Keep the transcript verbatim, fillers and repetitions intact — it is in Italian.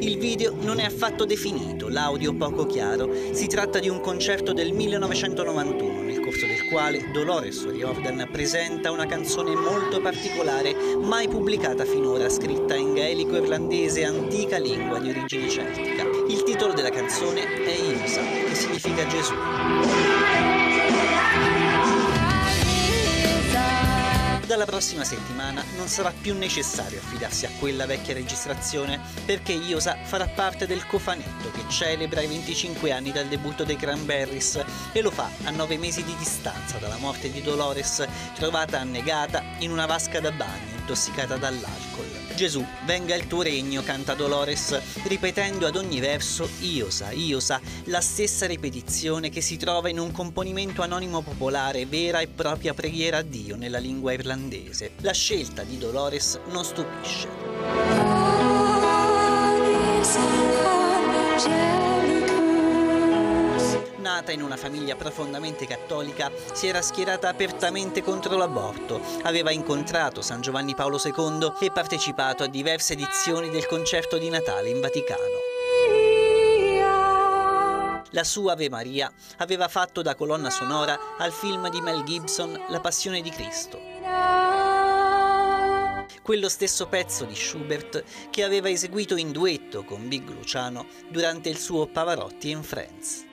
Il video non è affatto definito, l'audio poco chiaro. Si tratta di un concerto del millenovecentonovantuno, nel corso del quale Dolores O'Riordan presenta una canzone molto particolare, mai pubblicata finora, scritta in gaelico irlandese, antica lingua di origine celtica. Il titolo della canzone è Iosa, che significa Gesù. Dalla prossima settimana non sarà più necessario affidarsi a quella vecchia registrazione, perché Iosa farà parte del cofanetto che celebra i venticinque anni dal debutto dei Cranberries, e lo fa a nove mesi di distanza dalla morte di Dolores, trovata annegata in una vasca da bagno, intossicata dall'alcol. Gesù, venga il tuo regno, canta Dolores, ripetendo ad ogni verso Iosa, Iosa, la stessa ripetizione che si trova in un componimento anonimo popolare, vera e propria preghiera a Dio nella lingua irlandese. La scelta di Dolores non stupisce. Nata in una famiglia profondamente cattolica, si era schierata apertamente contro l'aborto, aveva incontrato San Giovanni Paolo secondo e partecipato a diverse edizioni del concerto di Natale in Vaticano. La sua Ave Maria aveva fatto da colonna sonora al film di Mel Gibson La Passione di Cristo. Quello stesso pezzo di Schubert che aveva eseguito in duetto con Big Luciano durante il suo Pavarotti and Friends.